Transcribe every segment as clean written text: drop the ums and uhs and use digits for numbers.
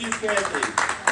you, Kathy.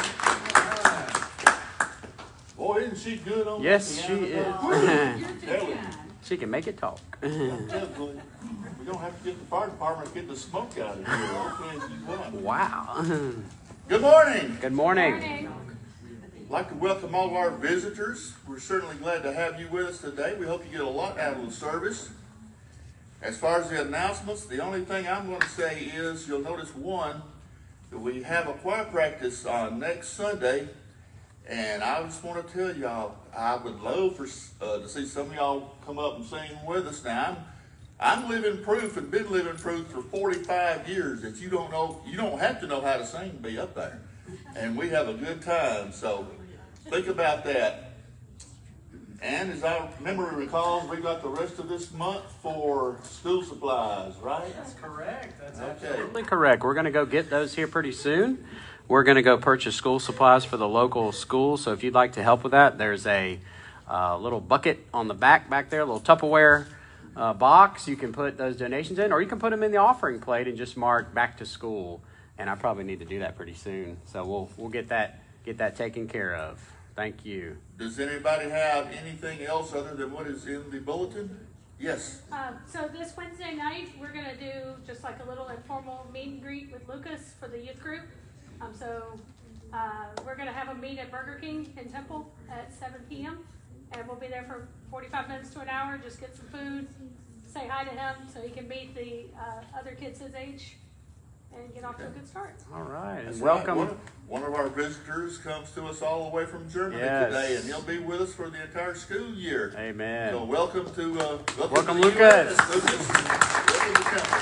Boy, isn't she good on Yes, the she piano? is. She can make it talk. We don't have to get the fire department to get the smoke out of here. I'll tell you what. Wow. Good morning. Good morning. I'd like to welcome all of our visitors. We're certainly glad to have you with us today. We hope you get a lot out of the service. As far as the announcements, the only thing I'm going to say is you'll notice one, that we have a choir practice on next Sunday. And I just want to tell y'all, I would love to see some of y'all come up and sing with us. Now, I'm living proof and been living proof for 45 years that you don't have to know how to sing to be up there. And we have a good time, so think about that. And as I recall, we got the rest of this month for school supplies, right? That's correct. That's Absolutely correct. We're going to go get those here pretty soon. We're going to go purchase school supplies for the local schools. So if you'd like to help with that, there's a little bucket on the back there, a little Tupperware box. You can put those donations in, or you can put them in the offering plate and just mark back to school. And I probably need to do that pretty soon. So we'll get that taken care of. Thank you. Does anybody have anything else other than what is in the bulletin? Yes. So this Wednesday night, we're going to do just like a little informal meet and greet with Lucas for the youth group. We're going to have a meet at Burger King in Temple at 7 p.m. And we'll be there for 45 minutes to an hour. Just get some food, say hi to him so he can meet the other kids his age and get off to a good start. All right. That's welcome. Right. One of our visitors comes to us all the way from Germany today, and he'll be with us for the entire school year. Amen. So welcome to Lucas. Welcome to Temple.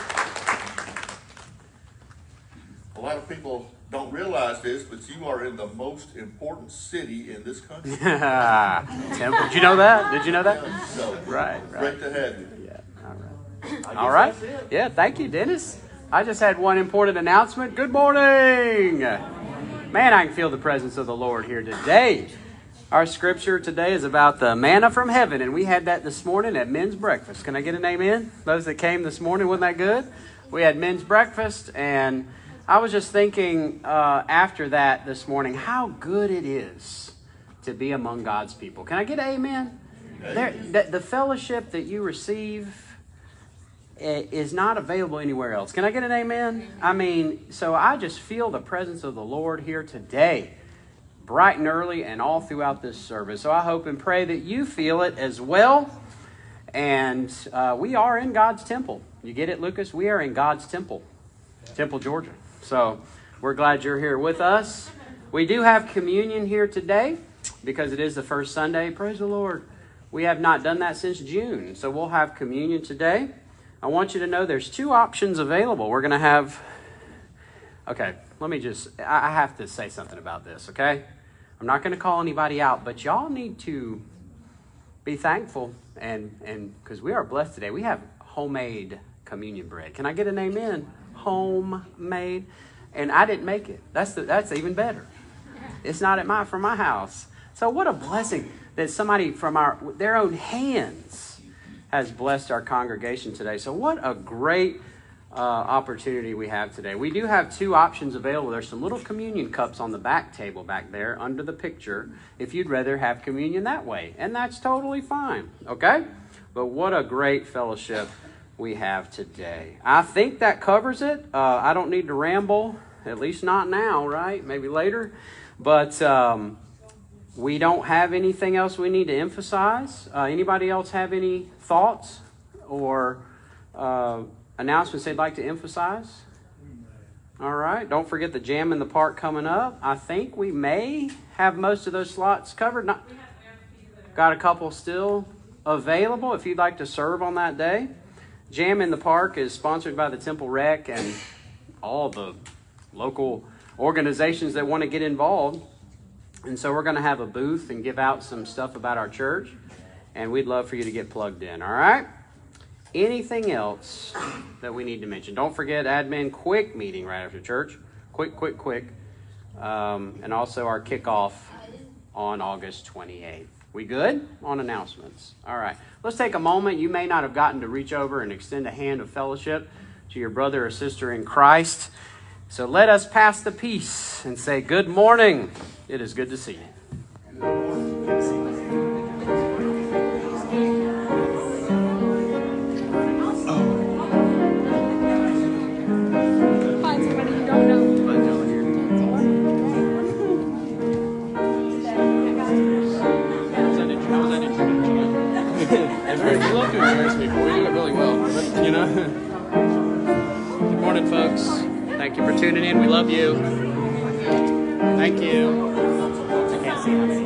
A lot of people don't realize this, but you are in the most important city in this country. Temple. Did you know that? Yeah, so Right. Great to have you. Yeah. All right. Yeah. Thank you, Dennis. I just had one important announcement. Good morning. Man, I can feel the presence of the Lord here today. Our scripture today is about the manna from heaven, and we had that this morning at men's breakfast. Can I get an amen? Those that came this morning, wasn't that good? We had men's breakfast, and I was just thinking after that this morning how good it is to be among God's people. Can I get an amen? The fellowship that you receive is not available anywhere else. Can I get an amen? I mean, so I just feel the presence of the Lord here today, bright and early and all throughout this service. So I hope and pray that you feel it as well. And we are in God's temple. You get it, Lucas? We are in God's temple, Temple, Georgia. So we're glad you're here with us. We do have communion here today because it is the first Sunday. Praise the Lord. We have not done that since June. So we'll have communion today. I want you to know there's two options available. We're going to have... Okay, I have to say something about this, okay? I'm not going to call anybody out, but y'all need to be thankful and because we are blessed today. We have homemade communion bread. Can I get an amen? Homemade. And I didn't make it. That's even better. It's not from my house. So what a blessing that somebody from their own hands has blessed our congregation today. So what a great opportunity we have today. We do have two options available. There's some little communion cups on the back table back there under the picture if you'd rather have communion that way. And that's totally fine, okay? But what a great fellowship we have today. I think that covers it. I don't need to ramble, at least not now, right? Maybe later. But we don't have anything else we need to emphasize. Anybody else have any thoughts or announcements they'd like to emphasize? All right. Don't forget the Jam in the Park coming up. I think we may have most of those slots covered. Got a couple still available if you'd like to serve on that day. Jam in the Park is sponsored by the Temple Rec and all the local organizations that want to get involved. And so we're going to have a booth and give out some stuff about our church. And we'd love for you to get plugged in, all right? Anything else that we need to mention? Don't forget admin quick meeting right after church. Quick. And also our kickoff on August 28th. We good on announcements? All right. Let's take a moment. You may not have gotten to reach over and extend a hand of fellowship to your brother or sister in Christ. So let us pass the peace and say, good morning. It is good to see you. Find somebody you don't know. We love to embarrass people. We do it really well, but, you know. Good morning, folks. Thank you for tuning in. We love you. Thank you. I can't see how many.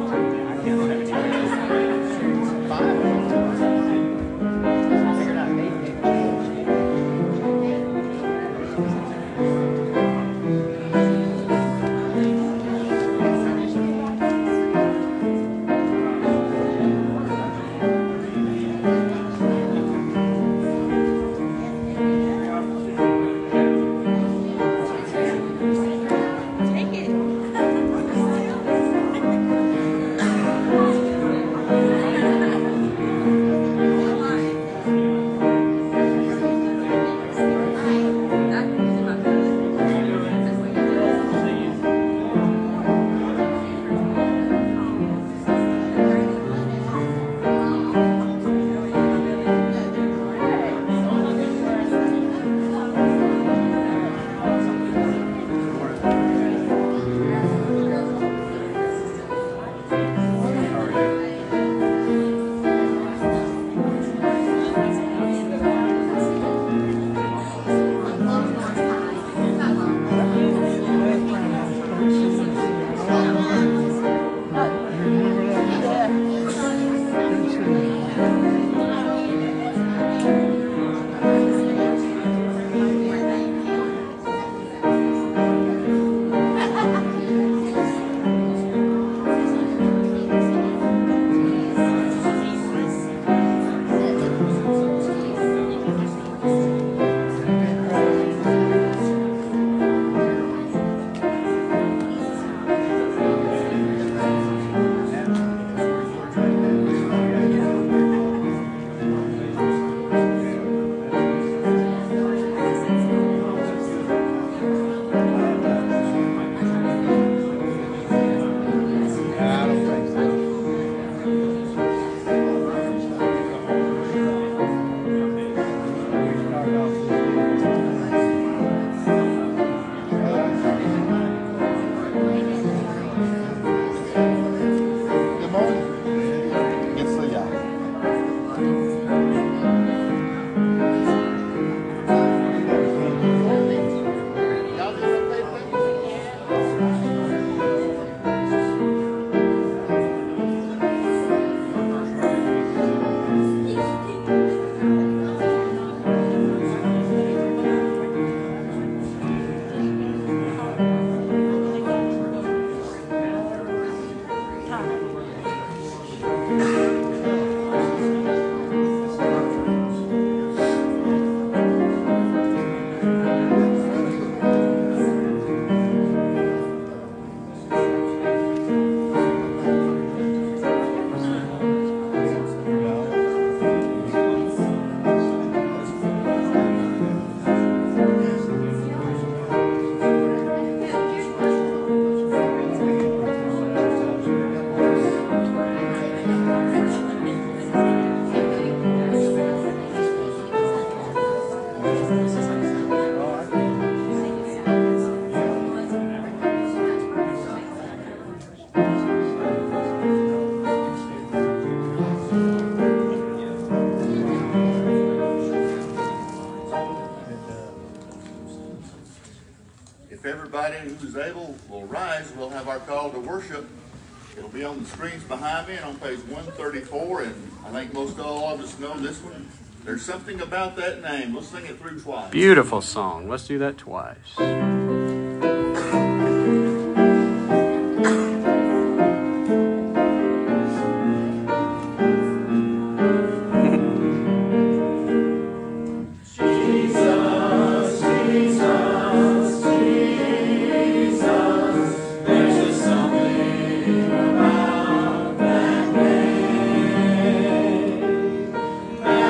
If everybody who's able will rise, we'll have our call to worship. It'll be on the screens behind me and on page 134, and I think most all of us know this one. There's something about that name. Let's sing it through twice. Beautiful song. Let's do that twice.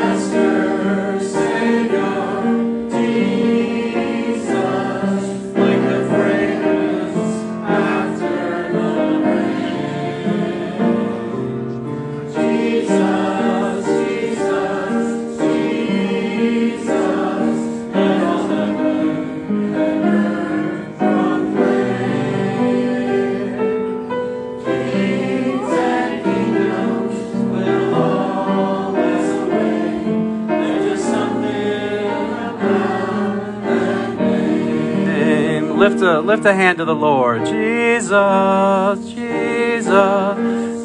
Savior, Jesus. lift a hand to the Lord. Jesus, Jesus,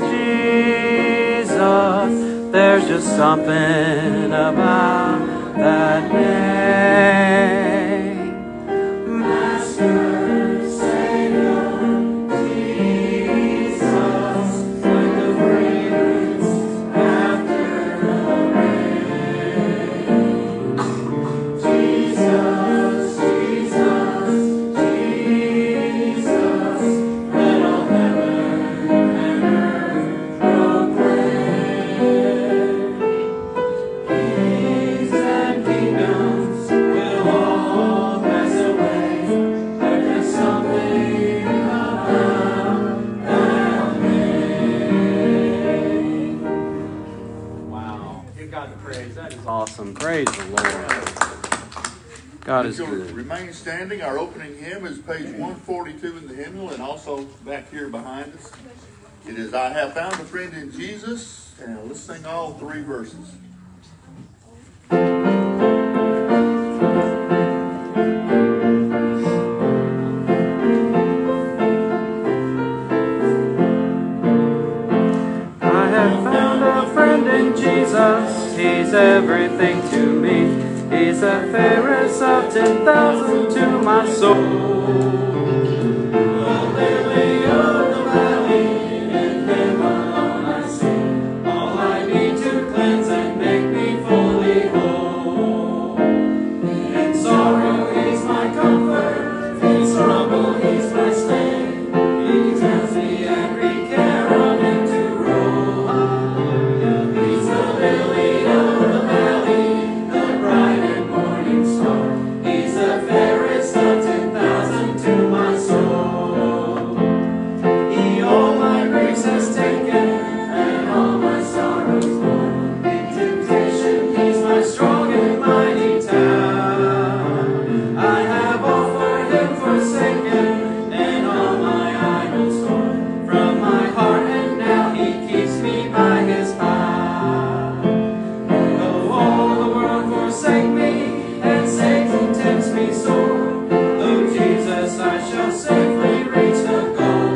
Jesus. There's just something about that name. Master, Savior, Jesus, like the fragrance after the rain. Jesus, Jesus, Jesus, let all heaven and earth proclaim. Kings and kingdoms will all pass away, but there's something about that name. Wow. Give God the praise. That is awesome. Praise the Lord. God is If you'll good. remain standing, our opening hymn is page 142 in the hymnal and also back here behind us. It is I Have Found a Friend in Jesus, and let's sing all 3 verses. I have found a friend in Jesus. He's everything to me. He's the fairest of 10,000 to my soul. The lily of the valley, in Him alone I see. All I need to cleanse and make me fully whole. In sorrow He's my comfort. In trouble He's my stay. He tells me every care on Him to roll. He's the lily of the valley, the bright and morning star. He's the fairest of 10,000 to my soul. He all my griefs has taken and all my sorrows borne. In temptation He's my strong and mighty tower. I have all for Him forsaken and all my idols torn from my heart, and now He keeps me by His power. Though all the world forsake me and Satan tempts me sore, through Jesus I shall safely reach the goal.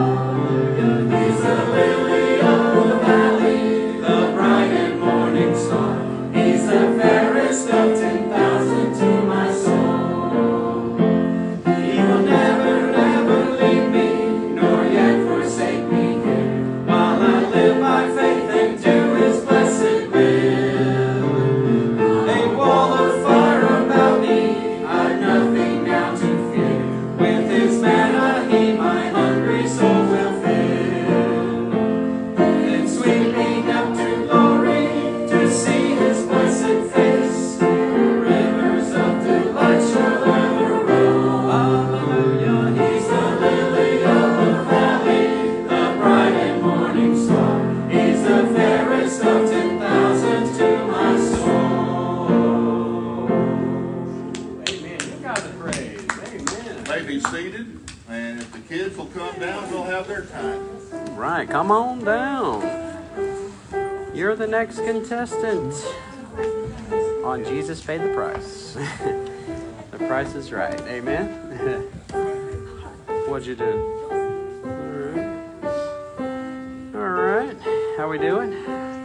He's the lily of the valley, the bright and morning star. He's the fairest of 10,000 to my soul. He will never, never leave me, nor yet forsake me here, while I live by faith and do His blessed will. A wall of fire about me, I've nothing now to fear. With His manna He my hungry soul will fill. Then sweeping up to glory, to see His blessed face, rivers of delight shall ever roll. Hallelujah. He's the lily of the valley, the bright and morning star. He's the fairest of 10,000 to my soul. Amen. Give God the praise. Amen. May be seated, and if the kids will come down, we'll have their time. Right, come on down. You're the next contestant on Jesus Paid the Price. The price is right. Amen. What'd you do? All right. How we doing?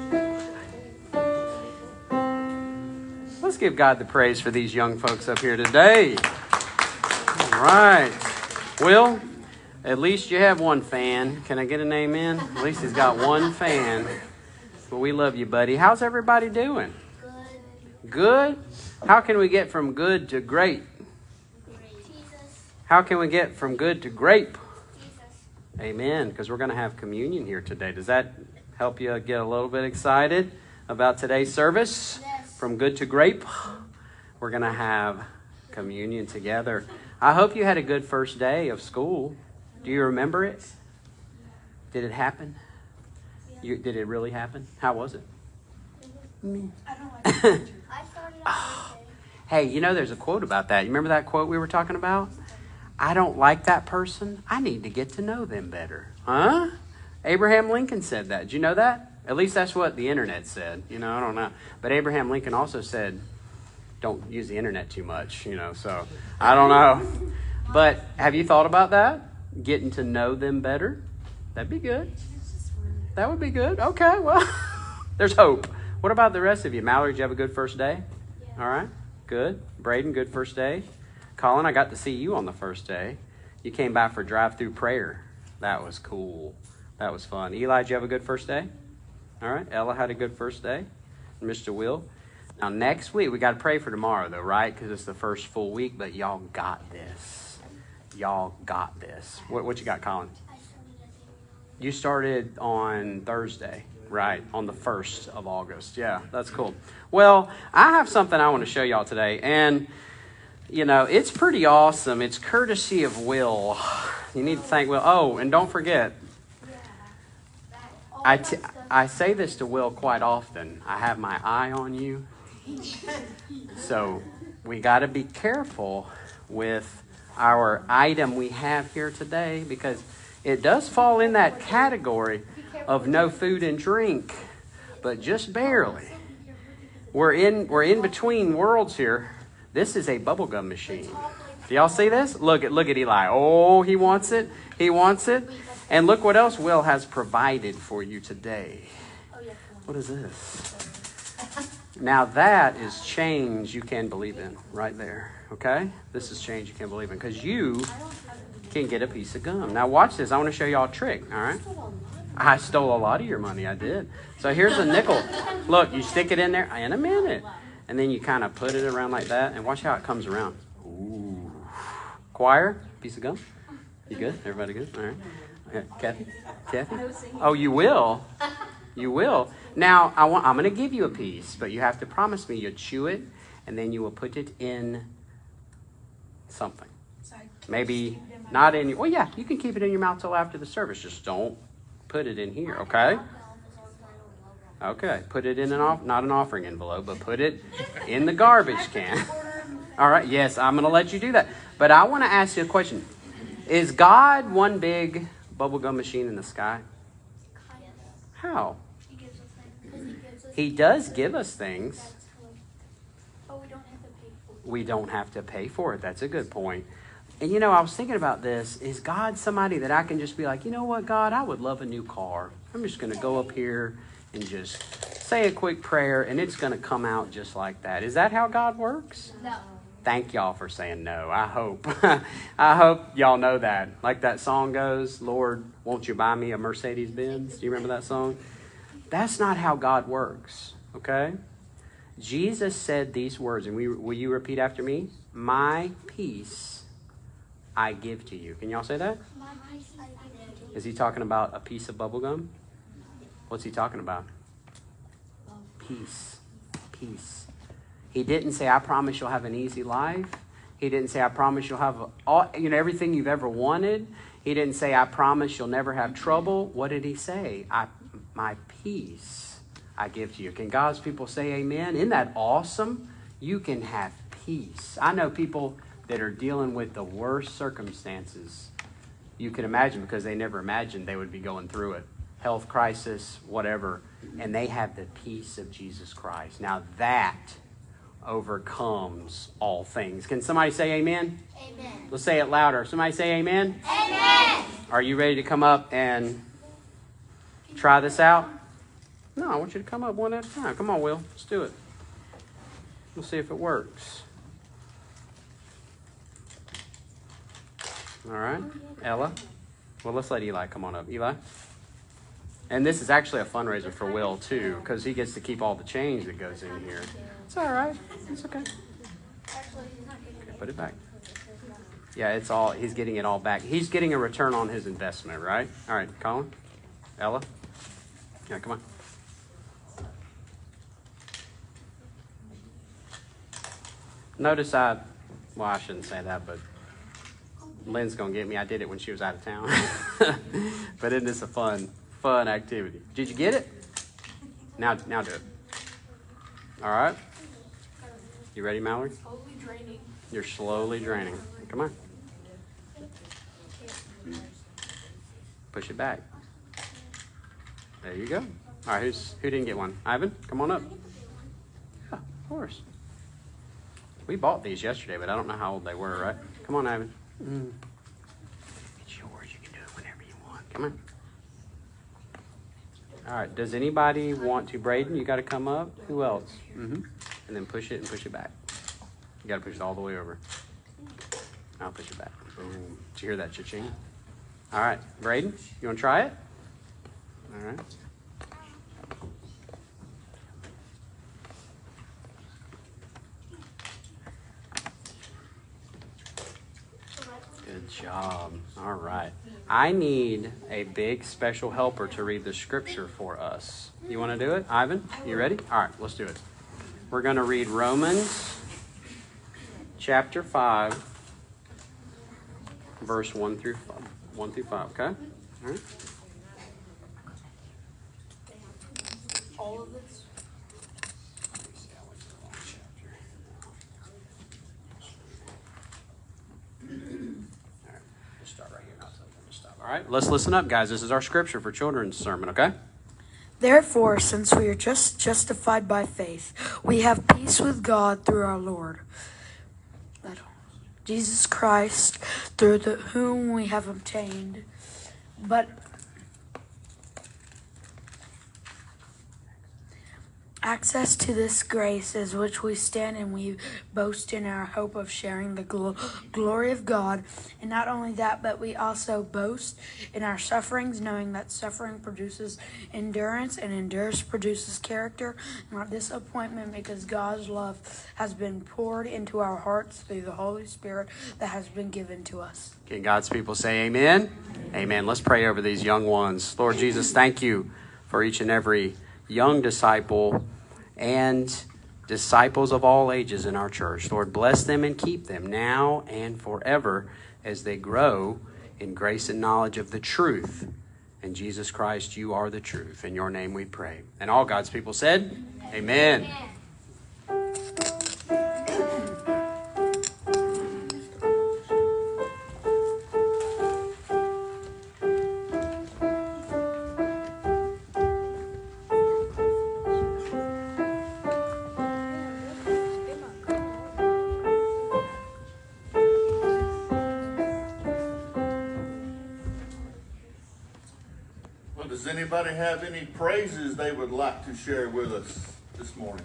Let's give God the praise for these young folks up here today. All right. Will, at least you have one fan. Can I get an amen? At least he's got one fan. Well, we love you, buddy. How's everybody doing? Good? How can we get from good to great? How can we get from good to great? Amen. Because we're going to have communion here today. Does that help you get a little bit excited about today's service? Yes. From good to grape, we're going to have communion together. I hope you had a good first day of school. Do you remember it? Did it happen? Did it really happen? How was it? I don't like I started on Thursday. Hey, you know there's a quote about that. You remember that quote we were talking about? I don't like that person. I need to get to know them better. Huh? Abraham Lincoln said that. Did you know that? At least that's what the internet said. You know, I don't know. But Abraham Lincoln also said, don't use the internet too much, you know. So, I don't know. But have you thought about that? Getting to know them better? That'd be good. That would be good. Okay, well, there's hope. What about the rest of you? Mallory, did you have a good first day? Yeah. All right, good. Braden, good first day. Colin, I got to see you on the first day. You came by for drive-through prayer. That was cool. That was fun. Eli, did you have a good first day? All right. Ella had a good first day. Mr. Will. Now, next week, we got to pray for tomorrow, though, right? Because it's the first full week, but y'all got this. Y'all got this. What you got, Colin? You started on Thursday, right? On the 1st of August. Yeah, that's cool. Well, I have something I want to show y'all today. And, you know, it's pretty awesome. It's courtesy of Will. You need to thank Will. Oh, and don't forget, I say this to Will quite often. I have my eye on you. So we got to be careful with our item we have here today, because it does fall in that category of no food and drink, but just barely. We're in between worlds here. This is a bubblegum machine. Do y'all see this? Look at Eli. Oh, he wants it. He wants it. And look what else Will has provided for you today. What is this? Now that is change you can believe in right there. Okay? This is change you can believe in, because you can get a piece of gum. Now watch this. I want to show y'all a trick. All right? I stole a lot of your money. I did. So here's a nickel. Look, you stick it in there in a minute. And then you kind of put it around like that. And watch how it comes around. Ooh. Choir, piece of gum. You good? Everybody good? All right. Okay. Kathy? Oh, you will? You will. Now, I'm going to give you a piece, but you have to promise me you'll chew it, and then you will put it in something. Maybe not in your... Well, yeah, you can keep it in your mouth till after the service. Just don't put it in here, okay? Okay, put it in not an offering envelope, but put it in the garbage can. All right, yes, I'm going to let you do that. But I want to ask you a question. Is God one big bubblegum machine in the sky? How? He does give us things. But we don't have to pay for it. We don't have to pay for it. That's a good point. And you know, I was thinking about this. Is God somebody that I can just be like, you know what, God, I would love a new car. I'm just going to go up here and just say a quick prayer, and it's going to come out just like that. Is that how God works? No. Thank y'all for saying no. I hope. I hope y'all know that. Like that song goes, Lord, won't you buy me a Mercedes-Benz? Do you remember that song? That's not how God works, okay? Jesus said these words, and will you repeat after me? My peace I give to you. Can y'all say that? My peace I give to you. Is he talking about a piece of bubble gum? What's he talking about? Peace. Peace. He didn't say, I promise you'll have an easy life. He didn't say, I promise you'll have everything you've ever wanted. He didn't say, I promise you'll never have trouble. What did he say? My peace I give to you. Can God's people say amen? Isn't that awesome? You can have peace. I know people that are dealing with the worst circumstances you can imagine, because they never imagined they would be going through it. Health crisis, whatever. And they have the peace of Jesus Christ. Now that overcomes all things. Can somebody say amen? Amen. Let's say it louder. Somebody say amen. Amen. Are you ready to come up and try this out? No, I want you to come up one at a time. Come on, Will. Let's do it. We'll see if it works. All right. Ella? Well, let's let Eli come on up. Eli? And this is actually a fundraiser for Will, too, because he gets to keep all the change that goes in here. It's all right. It's okay. Actually, he's not getting Okay, put it back. Yeah, it's all, he's getting it all back. He's getting a return on his investment, right? All right, Colin? Ella? Yeah, come on. Notice I shouldn't say that, but Lynn's going to get me. I did it when she was out of town. But isn't this a fun activity? Did you get it? Now do it. All right. You ready, Mallory? slowly draining. You're slowly draining. Come on. Push it back. There you go. All right, who didn't get one? Ivan, come on up. Yeah, of course. We bought these yesterday, but I don't know how old they were, right? Come on, Ivan. It's yours. You can do it whenever you want. Come on. All right. Does anybody want to? Braden, you got to come up. Who else? And then push it and push it back. You got to push it all the way over. I'll push it back. Boom. Did you hear that cha-ching? All right. Braden, you want to try it? All right. Good job. All right. I need a big special helper to read the scripture for us. You want to do it? Ivan, you ready? All right, let's do it. We're going to read Romans chapter 5, verse 1 through 5, okay? All right. All of this? All right, let's listen up, guys. This is our scripture for children's sermon, okay? Therefore, since we are justified by faith, we have peace with God through our Lord Jesus Christ, through whom we have obtained access to this grace as which we stand, and we boast in our hope of sharing the glory of God. And not only that, but we also boast in our sufferings, knowing that suffering produces endurance, and endurance produces character, not disappointment, because God's love has been poured into our hearts through the Holy Spirit that has been given to us. Can God's people say amen? Amen. Let's pray over these young ones. Lord Jesus, thank you for each and every young disciple and disciples of all ages in our church. Lord, bless them and keep them now and forever as they grow in grace and knowledge of the truth. And Jesus Christ, you are the truth. In your name we pray. And all God's people said, amen. Does anybody have any praises they would like to share with us this morning?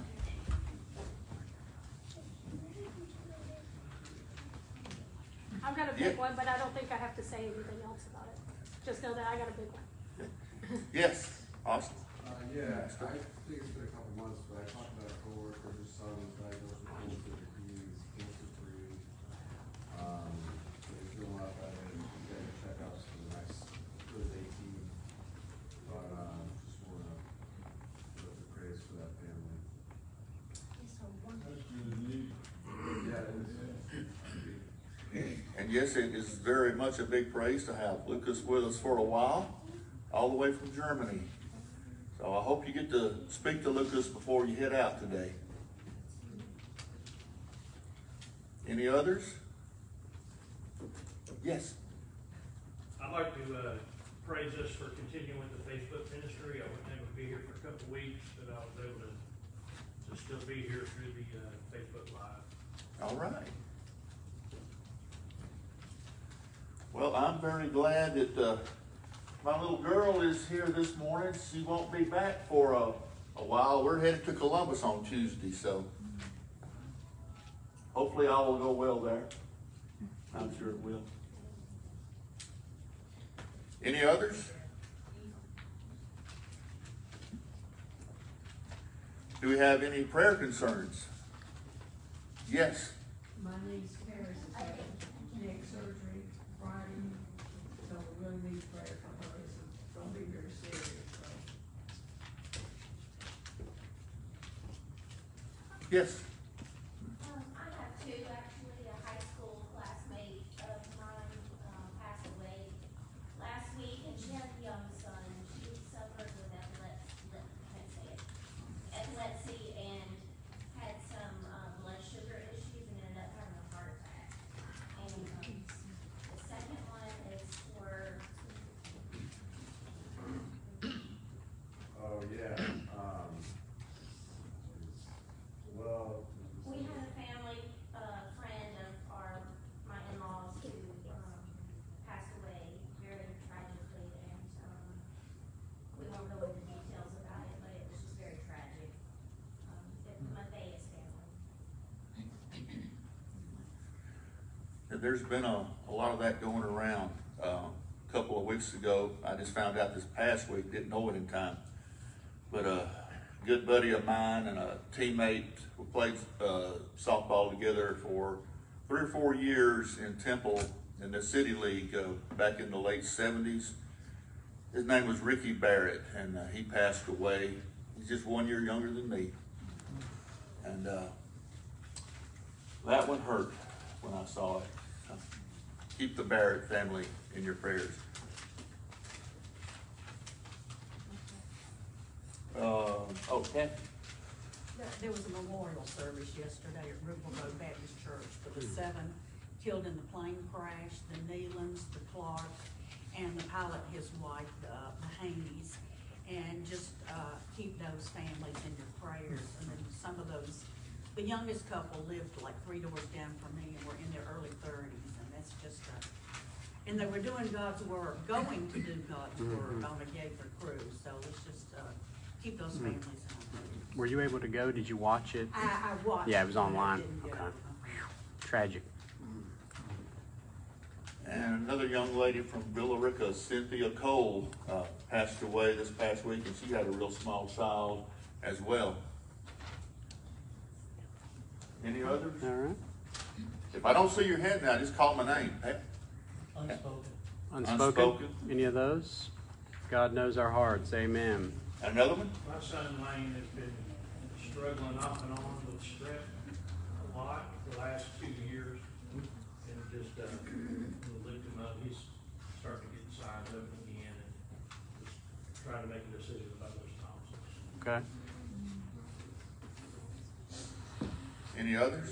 I've got a big one, but I don't think I have to say anything else about it. Just know that I got a big one. Yes, Austin. Yeah, I think it's been a couple months, but I talked about a coworker whose son was diagnosed with cancer. He's cancer-free. So he's doing a lot better, and he's getting checkups for the next for his 18. But just want to put the praise for that family. Yeah, it is. And yes, it is very much a big praise to have Lucas with us for a while, all the way from Germany. So I hope you get to speak to Lucas before you head out today. Any others? Yes. I'd like to praise us for continuing with the Facebook ministry. I wasn't able to be here for a couple of weeks, but I was able to still be here through the Facebook Live. All right. Well, I'm very glad that my little girl is here this morning. She won't be back for a while. We're headed to Columbus on Tuesday, so hopefully all will go well there. I'm sure it will. Any others? Do we have any prayer concerns? Yes. My niece Paris is having neck surgery Friday, so we really need prayer for her. It's gonna be very serious, so. Yes. I have two, actually. A high school classmate of mine passed away last week, and she had a young son. She suffered with epilepsy and had some blood sugar issues and ended up having a heart attack. And the second one is for Oh, yeah. Well, there's been a lot of that going around. A couple of weeks ago, I just found out this past week, didn't know it in time, but a good buddy of mine and a teammate, we played softball together for 3 or 4 years in Temple in the City League back in the late 70s. His name was Ricky Barrett, and he passed away. He's just 1 year younger than me. And that one hurt when I saw it. Keep the Barrett family in your prayers. Okay. There was a memorial service yesterday at Riverboat Baptist Church for the 7 killed in the plane crash, the Nealons, the Clark, and the pilot, his wife, the Haney's. And just keep those families in your prayers. And then some of those, the youngest couple lived like 3 doors down from me and were in their early 30s. And that's just, and they were doing God's work, going to do God's work on a Gaither cruise. So let's just keep those families in our prayers. Were you able to go? Did you watch it? I watched. Yeah, it was but I online. didn't go. Okay. Tragic. And another young lady from Villarica, Cynthia Cole, passed away this past week, and she had a real small child as well. Any others? All right. If I don't see your hand now, just call my name. Unspoken. Unspoken? Any of those? God knows our hearts. Amen. Another one? My son Lane has been struggling off and on with strep a lot the last 2 years. And just we looked him up. He's starting to get signed up again and just trying to make a decision about those tonsils. Okay. Any others?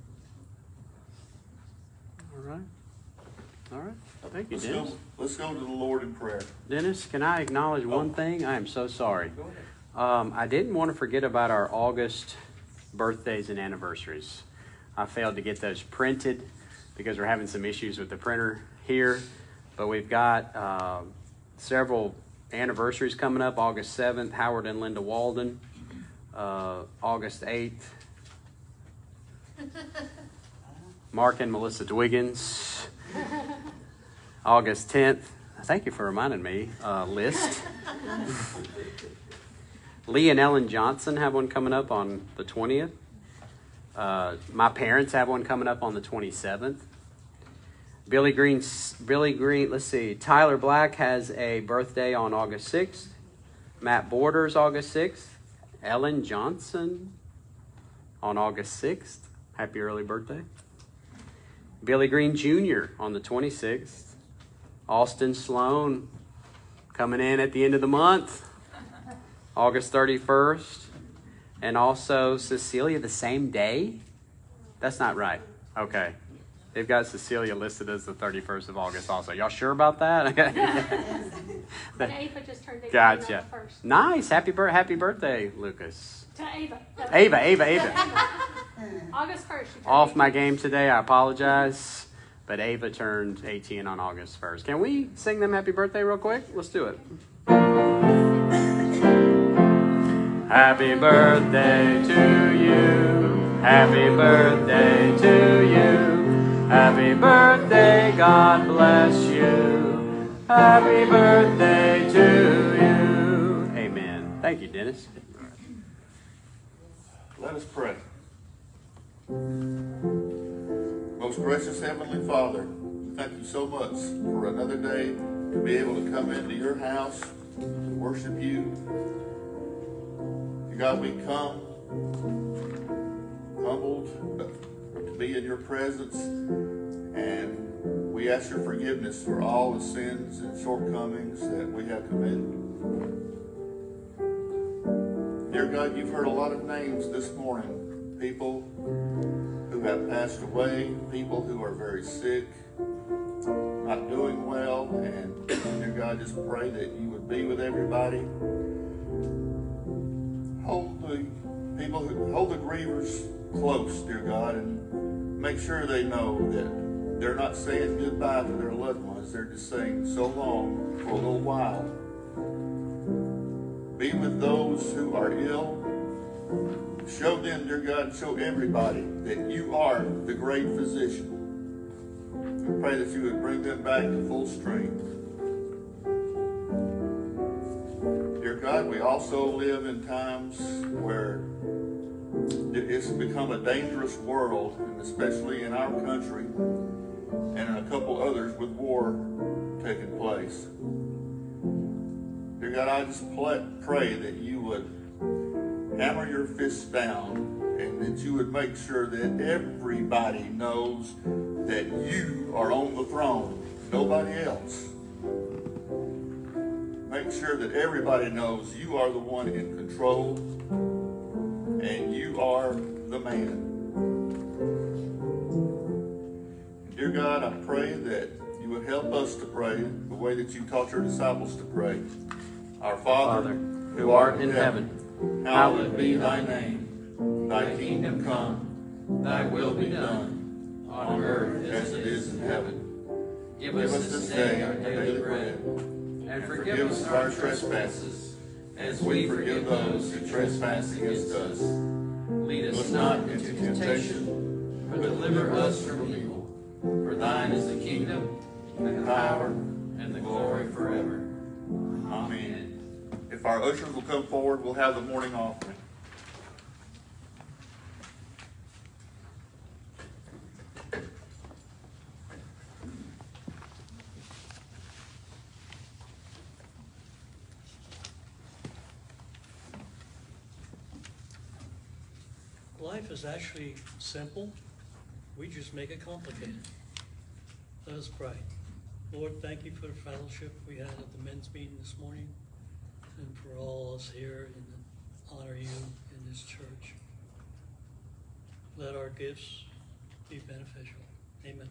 All right. All right. Thank you, Let's Dennis. let's go to the Lord in prayer. Dennis, can I acknowledge one thing? I am so sorry. Go ahead. I didn't want to forget about our August birthdays and anniversaries. I failed to get those printed because we're having some issues with the printer here. But we've got several anniversaries coming up. August 7th, Howard and Linda Walden. August 8th, Mark and Melissa Dwiggins. August 10th, thank you for reminding me, list. Lee and Ellen Johnson have one coming up on the 20th. My parents have one coming up on the 27th. Billy Green, let's see, Tyler Black has a birthday on August 6th. Matt Borders, August 6th. Ellen Johnson on August 6th. Happy early birthday. Billy Green Jr. on the 26th. Austin Sloan coming in at the end of the month, August 31st. And also Cecilia the same day? That's not right. Okay. They've got Cecilia listed as the 31st of August also. Y'all sure about that? Okay. And Ava just turned 18 Gotcha. on the 1st. Nice. Happy birthday, Lucas. To Ava. No, Ava. August 1st. She turned Off my 18. game today. I apologize. But Ava turned 18 on August 1st. Can we sing them happy birthday real quick? Let's do it. Happy birthday to you. Happy birthday to you. Happy birthday, God bless you. Happy birthday to you. Amen. Thank you, Dennis. Let us pray. Most gracious Heavenly Father, we thank you so much for another day to be able to come into your house to worship you. God, we come humbled to be in your presence, and we ask your forgiveness for all the sins and shortcomings that we have committed. Dear God, you've heard a lot of names this morning, people who have passed away, people who are very sick, not doing well, and dear God, just pray that you would be with everybody. Hold the grievers close, dear God, and make sure they know that they're not saying goodbye to their loved ones. They're just saying so long for a little while. Be with those who are ill. Show them, dear God, show everybody that you are the great physician. We pray that you would bring them back to full strength. Dear God, we also live in times where it's become a dangerous world, and especially in our country and in a couple others with war taking place. Dear God, I just pray that you would hammer your fists down and that you would make sure that everybody knows that you are on the throne, nobody else. Make sure that everybody knows you are the one in control and you are the man. Dear God, I pray that you would help us to pray the way that you taught your disciples to pray. Our Father, who art in heaven, hallowed be thy name. Thy kingdom come, thy will be done, on earth as it is in heaven. Give us this day our daily bread, and forgive us our trespasses, as we forgive those who trespass against us. Lead us not into temptation, but deliver us from evil. For thine is the kingdom, and the power, and the glory forever. Amen. If our ushers will come forward, we'll have the morning offering. Life is actually simple. We just make it complicated. Let us pray. Lord, thank you for the fellowship we had at the men's meeting this morning, and for all us here and honor you in this church. Let our gifts be beneficial. Amen.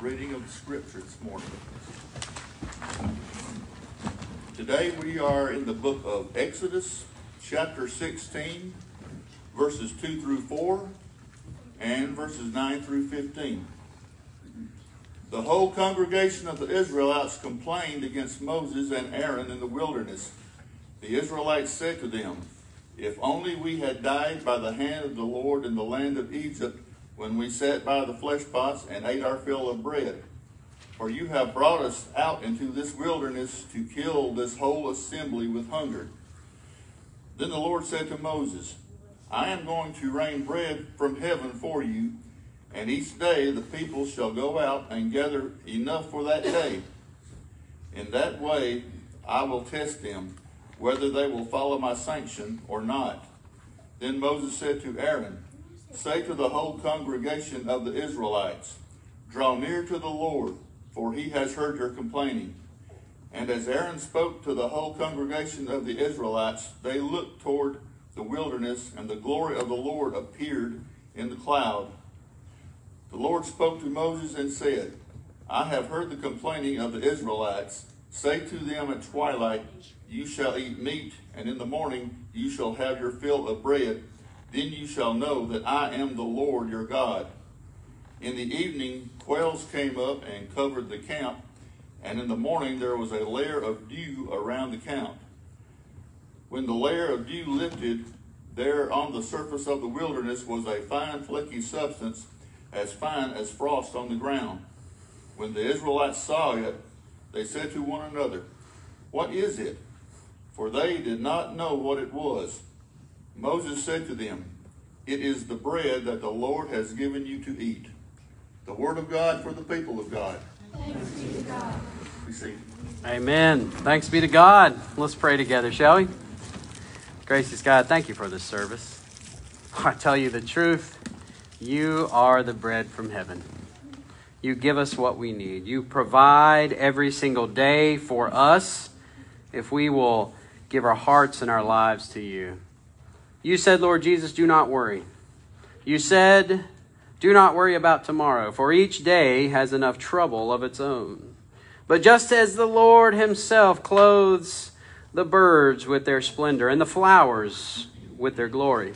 reading of the scripture this morning. Today we are in the book of Exodus, chapter 16, verses 2 through 4, and verses 9 through 15. The whole congregation of the Israelites complained against Moses and Aaron in the wilderness. The Israelites said to them, "If only we had died by the hand of the Lord in the land of Egypt, when we sat by the flesh pots and ate our fill of bread. For you have brought us out into this wilderness to kill this whole assembly with hunger." Then the Lord said to Moses, "I am going to rain bread from heaven for you, and each day the people shall go out and gather enough for that day. In that way I will test them, whether they will follow my sanction or not." Then Moses said to Aaron, "Say to the whole congregation of the Israelites, 'Draw near to the Lord, for he has heard your complaining.'" And as Aaron spoke to the whole congregation of the Israelites, they looked toward the wilderness, and the glory of the Lord appeared in the cloud. The Lord spoke to Moses and said, "I have heard the complaining of the Israelites. Say to them at twilight, 'You shall eat meat, and in the morning you shall have your fill of bread. Then you shall know that I am the Lord your God.'" In the evening, quails came up and covered the camp, and in the morning there was a layer of dew around the camp. When the layer of dew lifted, there on the surface of the wilderness was a fine flecky substance, as fine as frost on the ground. When the Israelites saw it, they said to one another, "What is it?" For they did not know what it was. Moses said to them, "It is the bread that the Lord has given you to eat." The word of God for the people of God. Thanks be to God. Be seated. Amen. Thanks be to God. Let's pray together, shall we? Gracious God, thank you for this service. I tell you the truth, you are the bread from heaven. You give us what we need. You provide every single day for us if we will give our hearts and our lives to you. You said, Lord Jesus, do not worry. You said, do not worry about tomorrow, for each day has enough trouble of its own. But just as the Lord himself clothes the birds with their splendor and the flowers with their glory,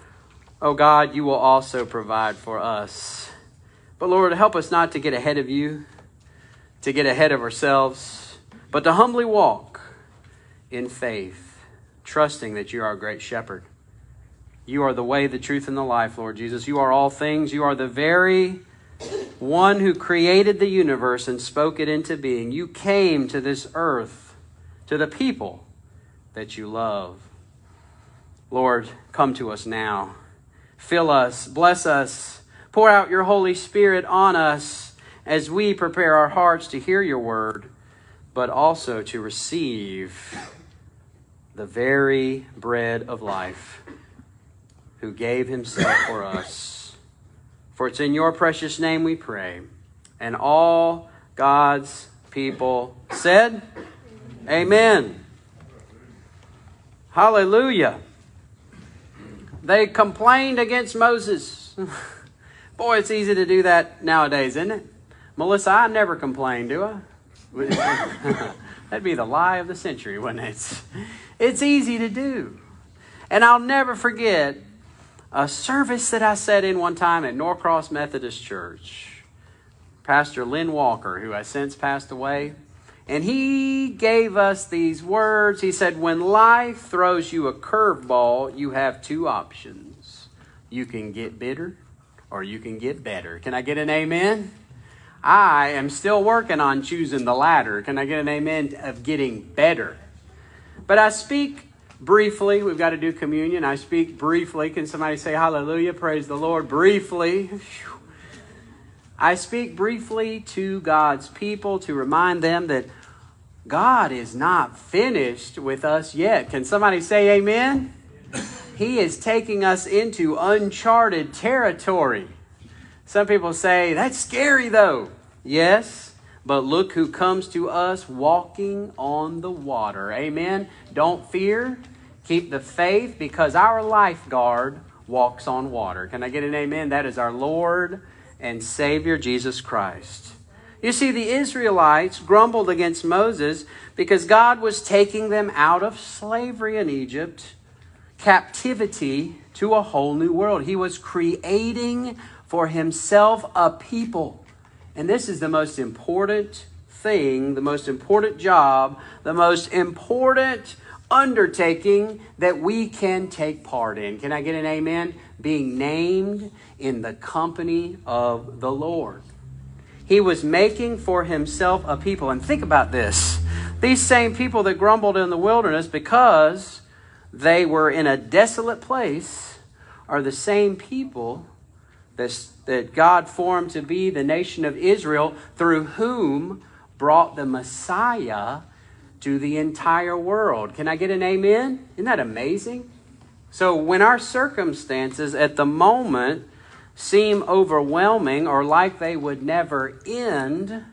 oh God, you will also provide for us. But Lord, help us not to get ahead of you, to get ahead of ourselves, but to humbly walk in faith, trusting that you are a great shepherd. You are the way, the truth, and the life, Lord Jesus. You are all things. You are the very one who created the universe and spoke it into being. You came to this earth, to the people that you love. Lord, come to us now. Fill us, bless us, pour out your Holy Spirit on us as we prepare our hearts to hear your word, but also to receive the very bread of life who gave himself for us. For it's in your precious name we pray. And all God's people said, Amen. Hallelujah. They complained against Moses. Boy, it's easy to do that nowadays, isn't it? Melissa, I never complain, do I? That'd be the lie of the century, wouldn't it? It's easy to do. And I'll never forget a service that I sat in one time at Norcross Methodist Church. Pastor Lynn Walker, who has since passed away, and he gave us these words. He said, when life throws you a curveball, you have two options. You can get bitter or you can get better. Can I get an amen? I am still working on choosing the latter. Can I get an amen of getting better? But I speak briefly. We've got to do communion. I speak briefly. Can somebody say hallelujah? Praise the Lord. Briefly. I speak briefly to God's people to remind them that God is not finished with us yet. Can somebody say amen? He is taking us into uncharted territory. Some people say, that's scary though. Yes, but look who comes to us walking on the water. Amen. Don't fear. Keep the faith, because our lifeguard walks on water. Can I get an amen? That is our Lord and Savior, Jesus Christ. You see, the Israelites grumbled against Moses because God was taking them out of slavery in Egypt, captivity to a whole new world. He was creating for himself a people. And this is the most important thing, the most important job, the most important undertaking that we can take part in. Can I get an amen? Being named in the company of the Lord. He was making for himself a people. And think about this. These same people that grumbled in the wilderness because they were in a desolate place are the same people that God formed to be the nation of Israel, through whom brought the Messiah to the entire world. Can I get an amen? Isn't that amazing? So when our circumstances at the moment seem overwhelming or like they would never end,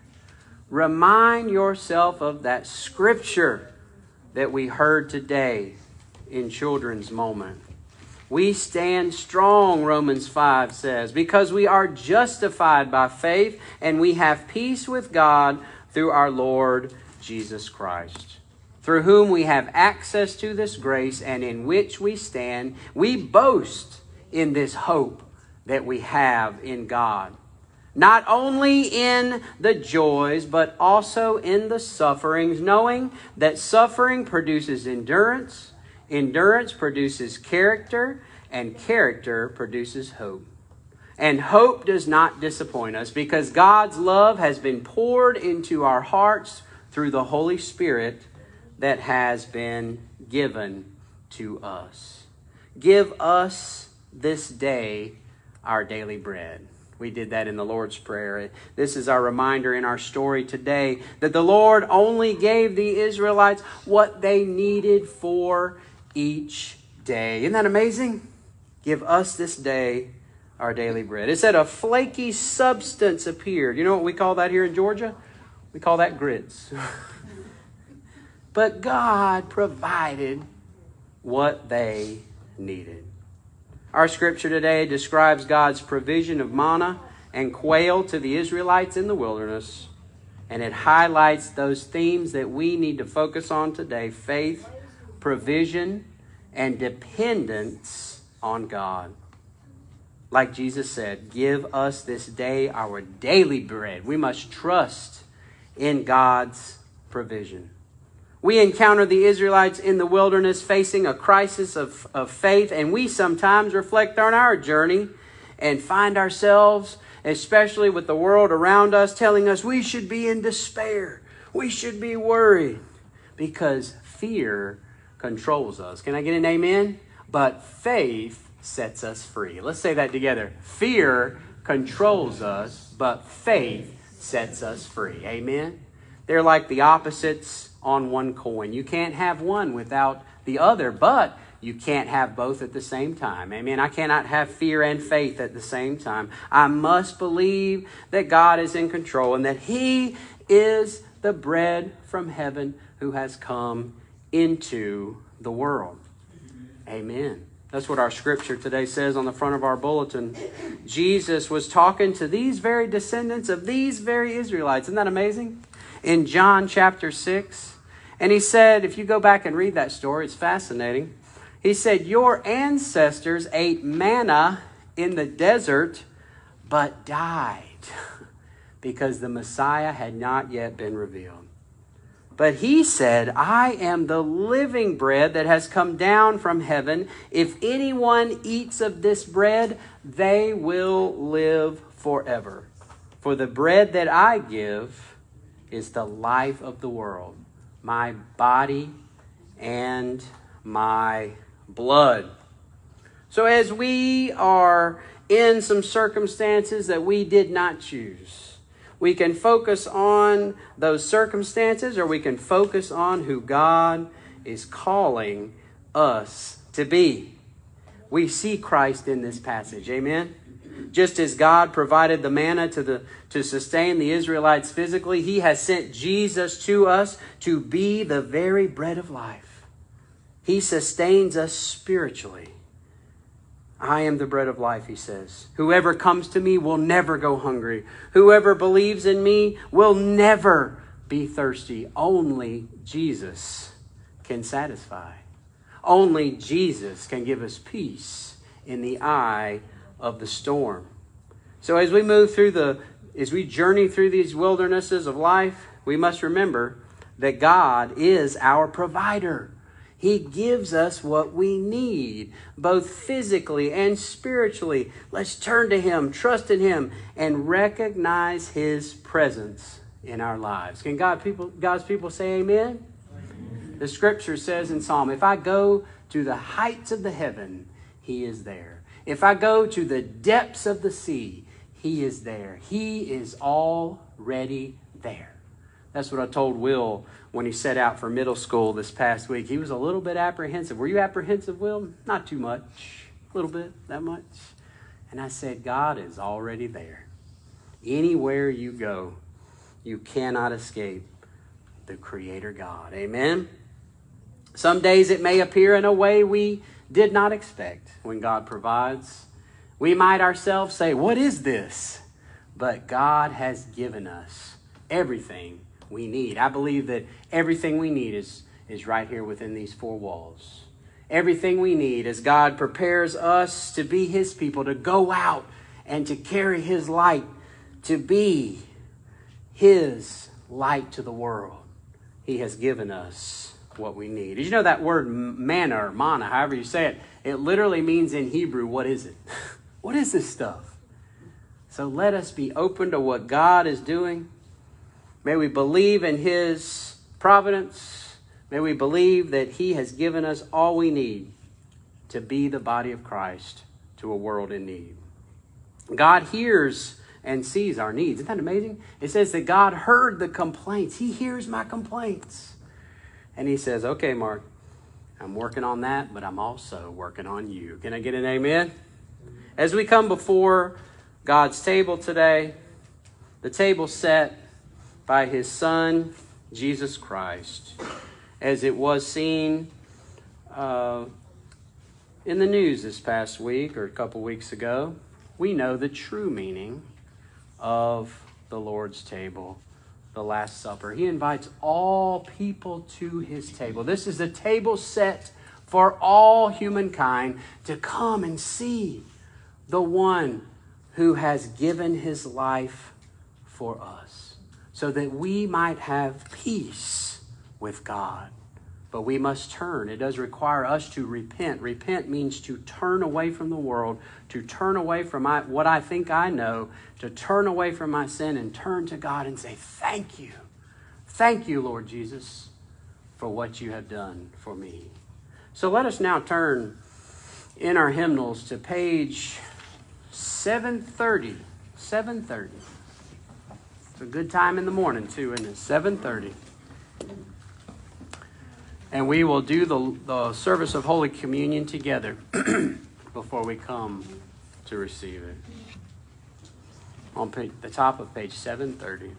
remind yourself of that scripture that we heard today in children's moment. We stand strong, Romans 5 says, because we are justified by faith and we have peace with God through our Lord Jesus Christ, through whom we have access to this grace and in which we stand. We boast in this hope that we have in God, not only in the joys, but also in the sufferings, knowing that suffering produces endurance, endurance produces character, and character produces hope. And hope does not disappoint us because God's love has been poured into our hearts through the Holy Spirit that has been given to us. Give us this day our daily bread. We did that in the Lord's Prayer. This is our reminder in our story today that the Lord only gave the Israelites what they needed for each day. Isn't that amazing? Give us this day our daily bread. It said a flaky substance appeared. You know what we call that here in Georgia? We call that grits. But God provided what they needed. Our scripture today describes God's provision of manna and quail to the Israelites in the wilderness. And it highlights those themes that we need to focus on today: faith, provision, and dependence on God. Like Jesus said, give us this day our daily bread. We must trust in God's provision. We encounter the Israelites in the wilderness facing a crisis of faith, and we sometimes reflect on our journey and find ourselves, especially with the world around us, telling us we should be in despair. We should be worried because fear controls us. Can I get an amen? But faith sets us free. Let's say that together. Fear controls us, but faith sets us free. Amen? They're like the opposites on one coin. You can't have one without the other, but you can't have both at the same time. Amen. I cannot have fear and faith at the same time. I must believe that God is in control and that He is the bread from heaven who has come into the world. Amen. That's what our scripture today says on the front of our bulletin. Jesus was talking to these very descendants of these very Israelites. Isn't that amazing? In John chapter 6. And he said, if you go back and read that story, it's fascinating. He said, your ancestors ate manna in the desert, but died because the Messiah had not yet been revealed. But he said, I am the living bread that has come down from heaven. If anyone eats of this bread, they will live forever. For the bread that I give is the life of the world, my body and my blood. So as we are in some circumstances that we did not choose, we can focus on those circumstances, or we can focus on who God is calling us to be. We see Christ in this passage. Amen? Just as God provided the manna to sustain the Israelites physically, He has sent Jesus to us to be the very bread of life. He sustains us spiritually. I am the bread of life, he says. Whoever comes to me will never go hungry. Whoever believes in me will never be thirsty. Only Jesus can satisfy. Only Jesus can give us peace in the eye of the storm. So as we as we journey through these wildernesses of life, we must remember that God is our provider. He gives us what we need, both physically and spiritually. Let's turn to Him, trust in Him, and recognize His presence in our lives. Can God's people say amen? The scripture says in Psalm, if I go to the heights of the heaven, He is there. If I go to the depths of the sea, He is there. He is already there. That's what I told Will when he set out for middle school this past week. He was a little bit apprehensive. Were you apprehensive, Will? Not too much. A little bit, that much. And I said, God is already there. Anywhere you go, you cannot escape the Creator God. Amen? Some days it may appear in a way we did not expect when God provides. We might ourselves say, what is this? But God has given us everything we need. I believe that everything we need is right here within these four walls. Everything we need as God prepares us to be His people, to go out and to carry His light, to be His light to the world. He has given us what we need. Did you know that word manna or mana, however you say it, it literally means in Hebrew, what is it? What is this stuff? So let us be open to what God is doing. May we believe in His providence. May we believe that He has given us all we need to be the body of Christ to a world in need. God hears and sees our needs. Isn't that amazing? It says that God heard the complaints. He hears my complaints. And He says, okay, Mark, I'm working on that, but I'm also working on you. Can I get an amen? As we come before God's table today, the table set by His Son, Jesus Christ, as it was seen in the news this past week or a couple weeks ago, we know the true meaning of the Lord's table, the Last Supper. He invites all people to His table. This is a table set for all humankind to come and see the one who has given His life for us, so that we might have peace with God. But we must turn. It does require us to repent. Repent means to turn away from the world, to turn away from what I think I know, to turn away from my sin and turn to God and say, thank you. Thank you, Lord Jesus, for what you have done for me. So let us now turn in our hymnals to page 730. 730. It's a good time in the morning, too, isn't it? 7:30. And we will do the service of Holy Communion together before we come to receive it. On the top of page 730.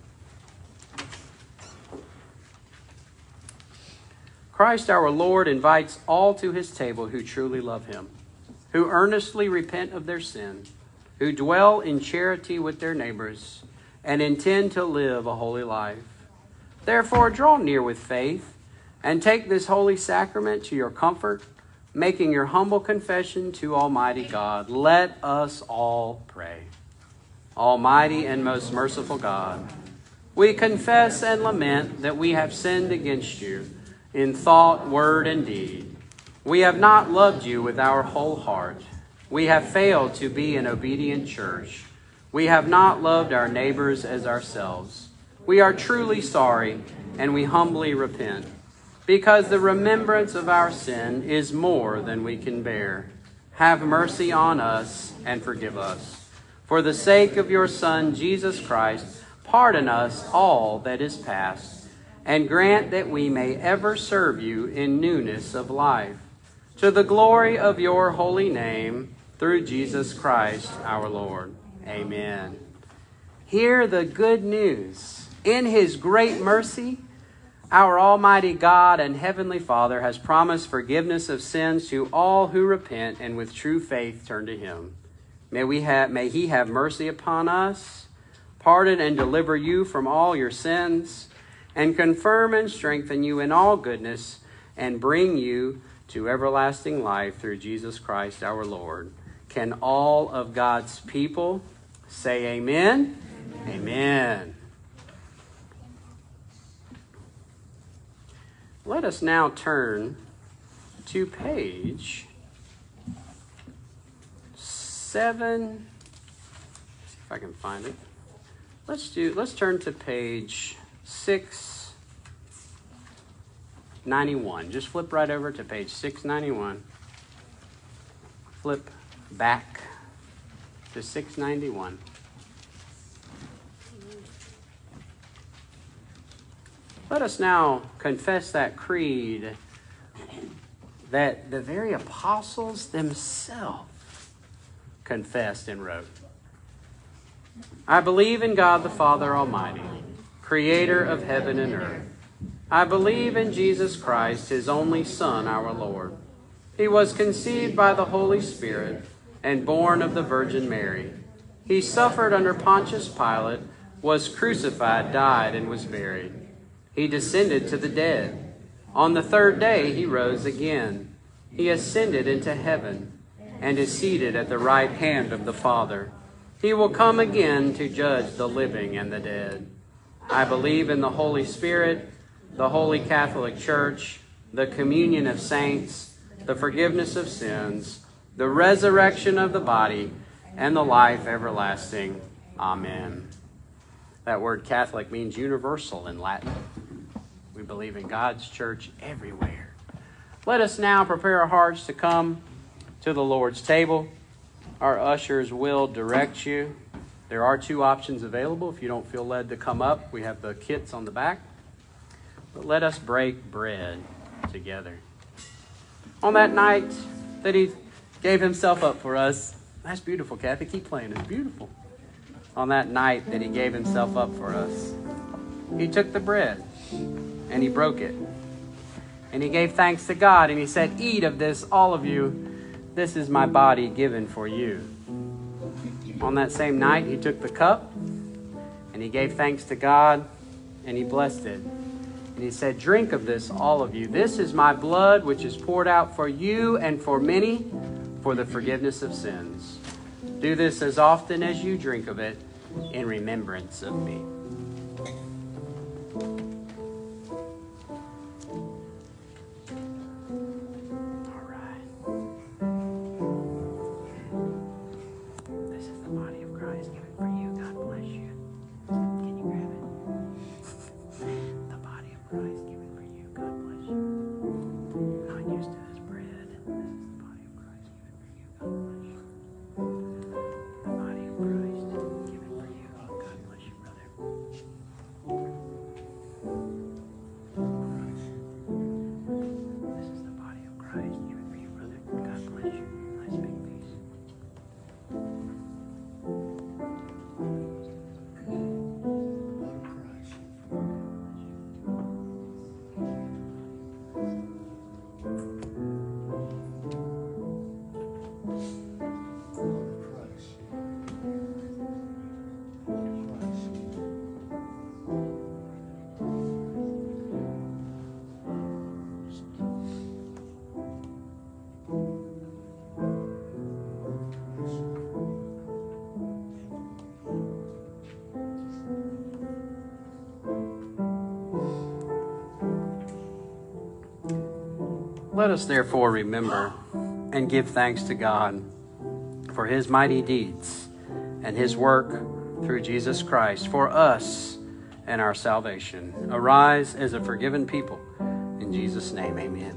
Christ our Lord invites all to His table who truly love Him, who earnestly repent of their sin, who dwell in charity with their neighbors, and intend to live a holy life. Therefore, draw near with faith and take this holy sacrament to your comfort, making your humble confession to Almighty God. Let us all pray. Almighty and most merciful God, we confess and lament that we have sinned against you in thought, word, and deed. We have not loved you with our whole heart. We have failed to be an obedient church. We have not loved our neighbors as ourselves. We are truly sorry, and we humbly repent, because the remembrance of our sin is more than we can bear. Have mercy on us and forgive us. For the sake of your Son, Jesus Christ, pardon us all that is past, and grant that we may ever serve you in newness of life. To the glory of your holy name, through Jesus Christ our Lord. Amen. Hear the good news. In His great mercy, Our Almighty God and Heavenly Father has promised forgiveness of sins to all who repent and with true faith turn to Him. May He have mercy upon us, pardon and deliver you from all your sins, and confirm and strengthen you in all goodness, and bring you to everlasting life through Jesus Christ our Lord. Can all of God's people say amen? Amen. Amen. Let us now turn to page 7. Let's see if I can find it. Let's turn to page 691. Just flip right over to page 691. Flip back to 691. Let us now confess that creed that the very apostles themselves confessed and wrote. I believe in God the Father Almighty, creator of heaven and earth. I believe in Jesus Christ, His only Son, our Lord. He was conceived by the Holy Spirit and born of the Virgin Mary. He suffered under Pontius Pilate, was crucified, died, and was buried. He descended to the dead. On the third day He rose again. He ascended into heaven and is seated at the right hand of the Father. He will come again to judge the living and the dead. I believe in the Holy Spirit, the Holy Catholic Church, the communion of saints, the forgiveness of sins, the resurrection of the body, and the life everlasting. Amen. That word Catholic means universal in Latin. We believe in God's church everywhere. Let us now prepare our hearts to come to the Lord's table. Our ushers will direct you. There are 2 options available. If you don't feel led to come up, we have the kits on the back. But let us break bread together. On that night that He gave Himself up for us. That's beautiful, Kathy. Keep playing. It's beautiful. On that night that He gave Himself up for us, He took the bread and He broke it. And He gave thanks to God and He said, eat of this, all of you. This is my body given for you. On that same night, He took the cup and He gave thanks to God and He blessed it. And He said, drink of this, all of you. This is my blood, which is poured out for you and for many for the forgiveness of sins. Do this as often as you drink of it in remembrance of me. All right. This is the body of Christ given for you. God bless you. Can you grab it? The body of Christ given for you. God bless you. I'm not used to this bread. This is the body of Christ given for you. God bless you. The body of Christ given for you. God bless you, brother. This is the body of Christ given for you, brother. God bless you. Nice big piece. Let us therefore remember and give thanks to God for His mighty deeds and His work through Jesus Christ for us and our salvation. Arise as a forgiven people. In Jesus' name, amen.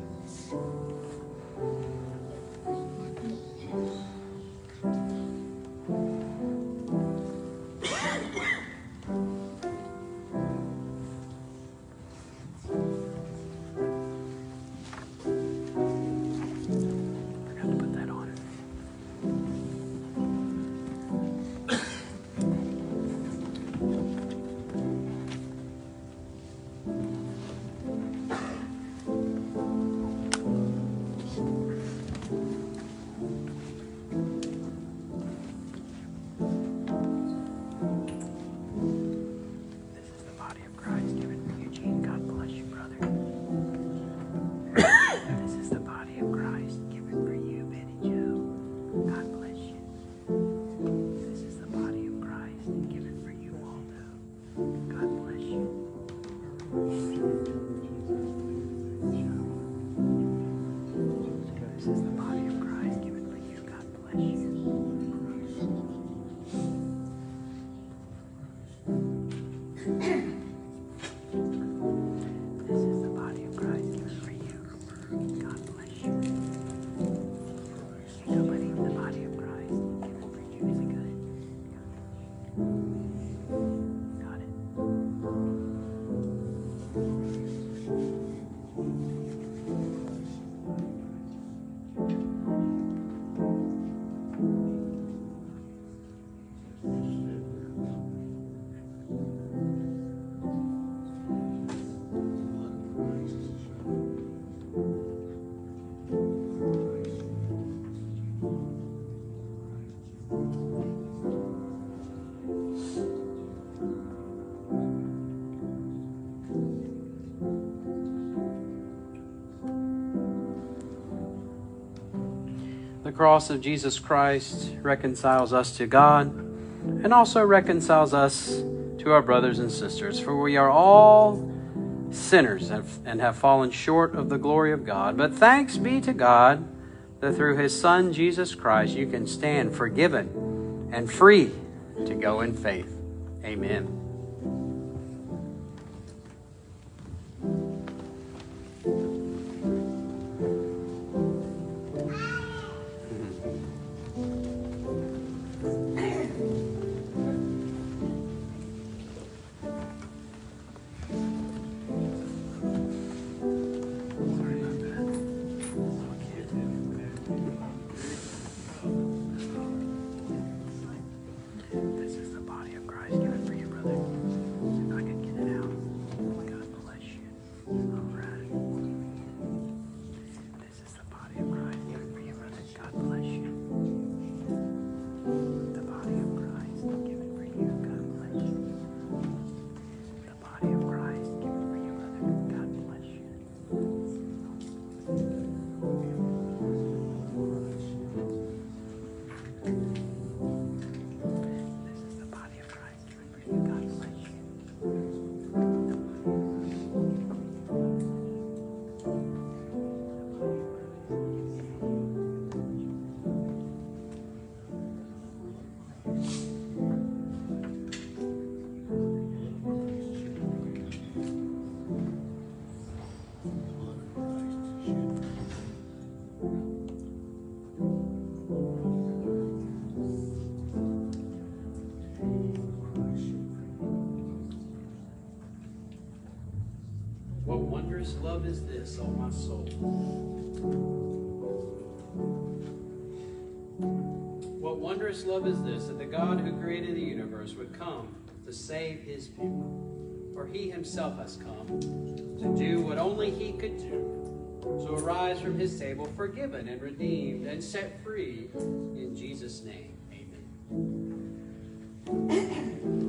cross of Jesus Christ reconciles us to God and also reconciles us to our brothers and sisters. For we are all sinners and have fallen short of the glory of God. But thanks be to God that through his Son, Jesus Christ, you can stand forgiven and free to go in faith. Amen. What wondrous love is this, O my soul? What wondrous love is this, that the God who created the universe would come to save his people. For he himself has come to do what only he could do. So arise from his table, forgiven and redeemed and set free in Jesus' name. Amen.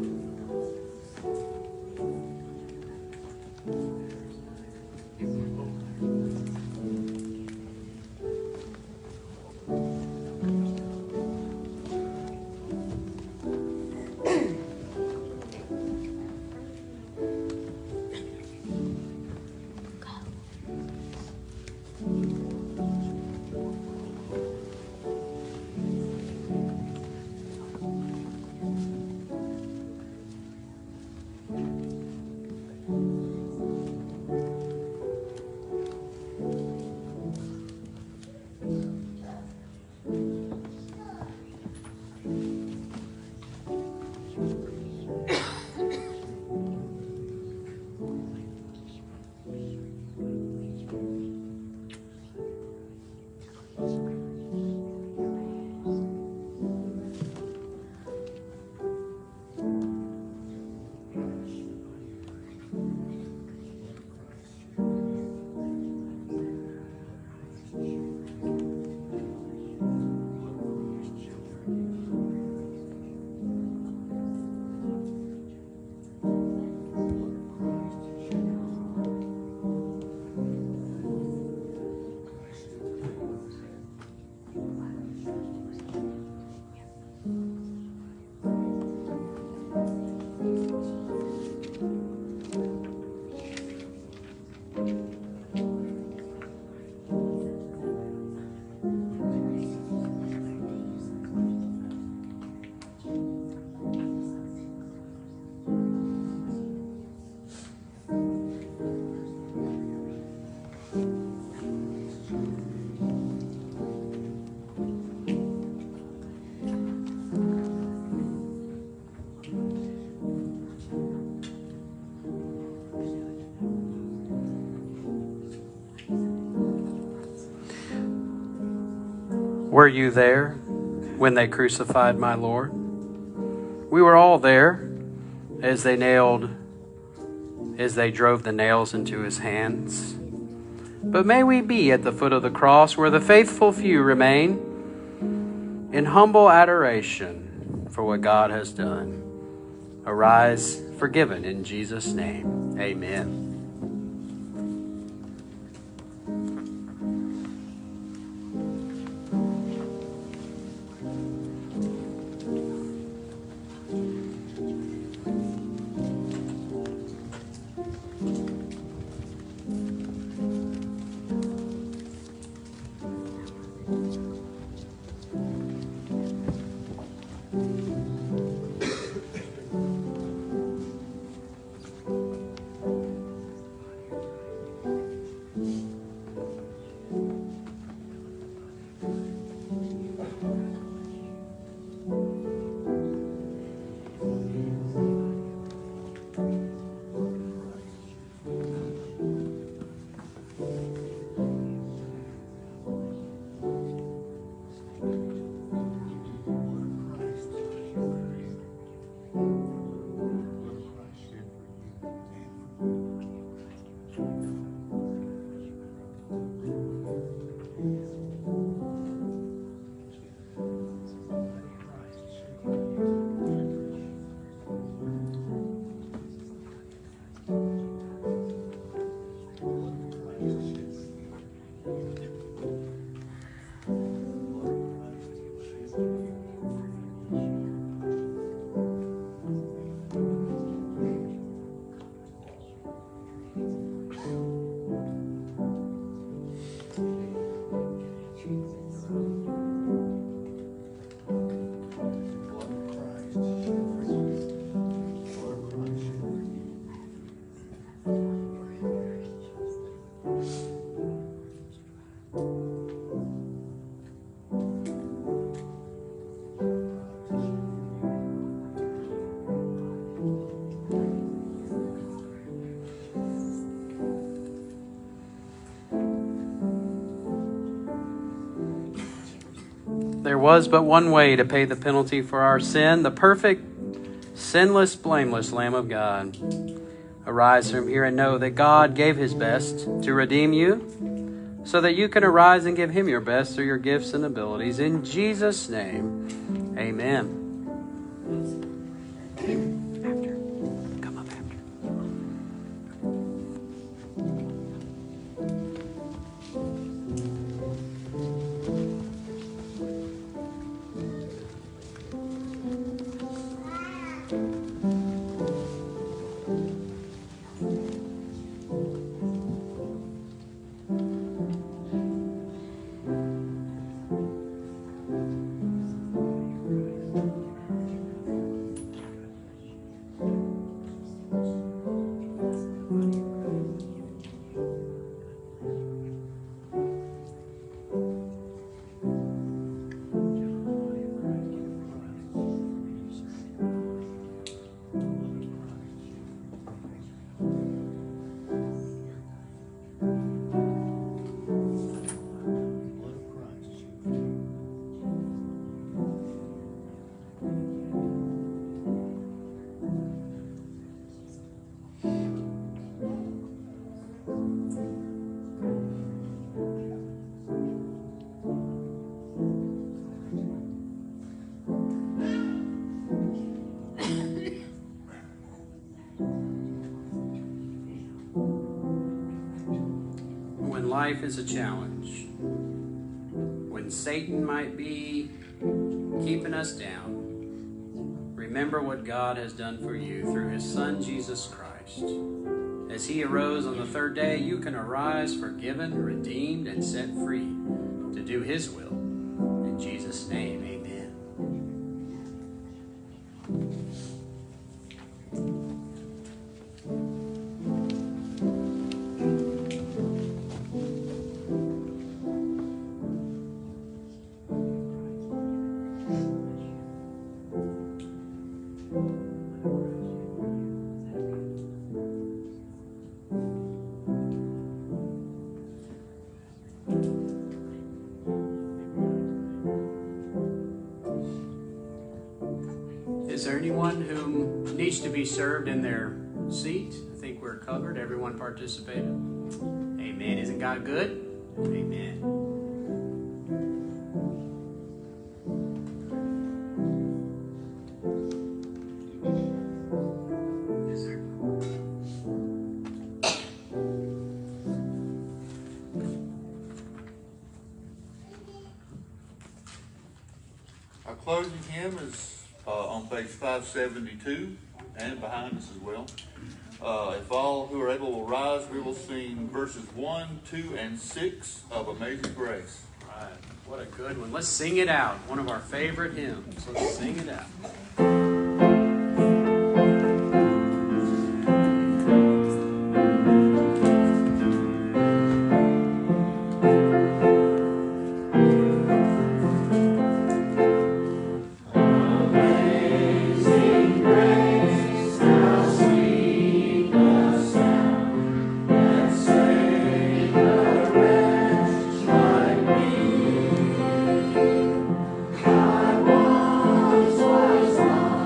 Were you there when they crucified my Lord? We were all there as they drove the nails into his hands. But may we be at the foot of the cross where the faithful few remain in humble adoration for what God has done. Arise forgiven in Jesus' name. Amen. There was but one way to pay the penalty for our sin, the perfect, sinless, blameless Lamb of God. Arise from here and know that God gave his best to redeem you, so that you can arise and give him your best through your gifts and abilities. In Jesus' name, amen. Come up after. Life is a challenge, when Satan might be keeping us down, remember what God has done for you through his Son, Jesus Christ. As he arose on the third day, you can arise forgiven, redeemed, and set free to do his will. In Jesus' name, amen. Is there anyone who needs to be served in their seat? I think we're covered. Everyone participated. Amen. Isn't God good? Amen. Our closing hymn is on page 572 and behind us as well. If all who are able will rise, we will sing verses 1, 2, and 6 of Amazing Grace. All right. What a good one. Let's sing it out. One of our favorite hymns. Let's sing it out. I once was lost.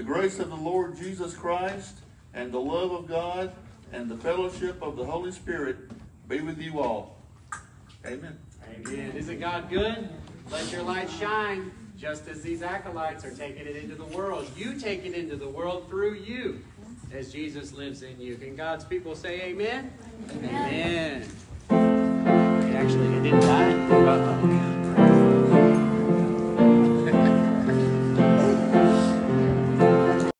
grace of the Lord Jesus Christ and the love of God and the fellowship of the Holy Spirit be with you all. Amen. Amen. Isn't God good? Let your light shine, just as these acolytes are taking it into the world. You take it into the world through you, as Jesus lives in you. Can God's people say amen? Amen. Amen.